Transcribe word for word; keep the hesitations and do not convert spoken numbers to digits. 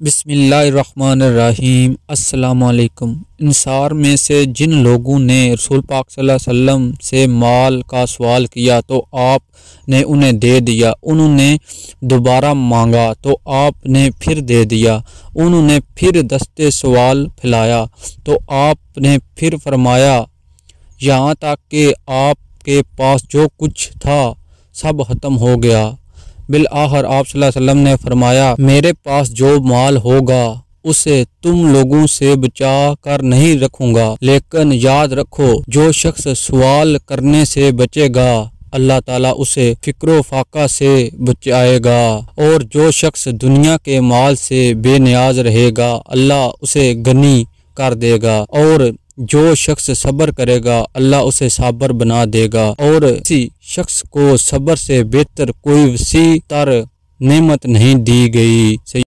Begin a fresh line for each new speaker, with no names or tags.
बिस्मिल्लाहिर्रहमानिर्रहीम। अस्सलामुअलैकुम। इंसार में से जिन लोगों ने रसूल पाक सल्लल्लाहु अलैहि वसल्लम से माल का सवाल किया तो आपने उन्हें दे दिया, उन्होंने दोबारा मांगा तो आपने फिर दे दिया, उन्होंने फिर दस्ते सवाल फैलाया तो आपने फिर फरमाया यहाँ तक कि आपके पास जो कुछ था सब ख़त्म हो गया। बिल आखिर आप सल्लल्लाहु अलैहि वसल्लम ने फरमाया, मेरे पास जो माल होगा उसे तुम लोगों से बचा कर नहीं रखूंगा, लेकिन याद रखो जो शख्स सवाल करने से बचेगा अल्लाह ताला उसे फिक्रो फाका से बचाएगा, और जो शख्स दुनिया के माल से बेनियाज रहेगा अल्लाह उसे गनी कर देगा, और जो शख्स सब्र करेगा अल्लाह उसे साबर बना देगा, और किसी शख्स को सब्र से बेहतर कोई वसी तर नेमत नहीं दी गई।